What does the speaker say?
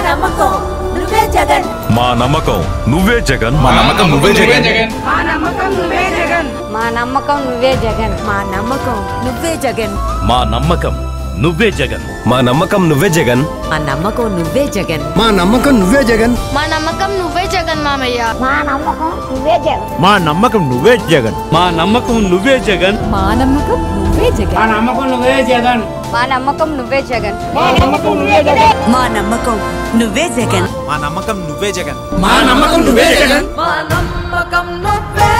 నమ్మకం నువ్వే జగన్. మా నమ్మకం నువ్వే జగన్. మా నమ్మకం నువ్వే జగన్. మా నమ్మకం నువ్వే జగన్. మా నమ్మకం నువ్వే జగన్. మా నమ్మకం నువ్వే జగన్. మా నమ్మకం నువ్వే జగన్. మా నమ్మకం నువ్వే జగన్. మా నమ్మకం నువ్వే జగన్. మా నమ్మకం నువ్వే జగన్. మా నమ్మకం నువ్వే జగన్ మామయ్య. మా నమ్మకం నువ్వే జగన్. మా నమ్మకం నువ్వే జగన్. మా నమ్మకం నువ్వే జగన్. మా నమ్మకం నువ్వే జగన్. మా నమ్మకం నువ్వే జగన్. మా నమ్మకం నువ్వే జగన్. మా నమ్మకం నువ్వే జగన్. మా నమ్మకం నువ్వే జగన్. మా నమ్మకం నువ్వే జగన్. మా నమ్మకం నువ్వే జగన్. మా నమ్మకం నువ్వే